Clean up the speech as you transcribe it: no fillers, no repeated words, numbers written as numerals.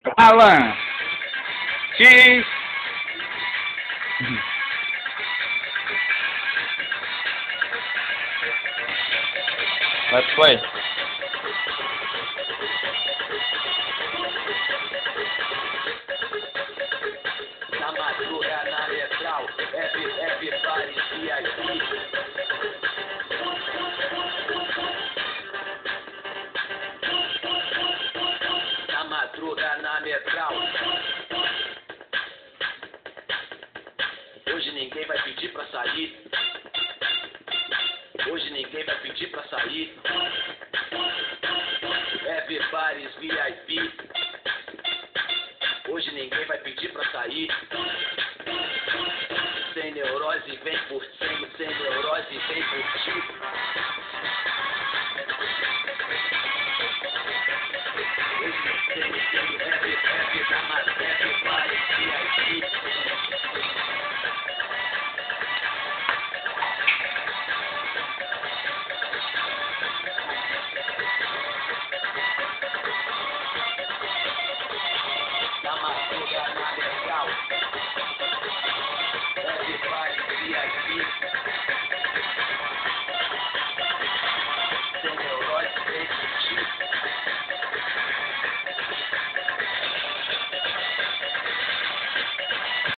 Alan, que... Let's play. Na madruga, na metral, everybody VIP. Na madruga, na metral. Hoje ninguém vai pedir pra sair. Hoje ninguém vai pedir pra sair. Everybody's VIP. Hoje ninguém vai pedir pra sair. Sem neurose, vem curtindo. Sem neurose, vem curtir. Hoje tem everybody VIP.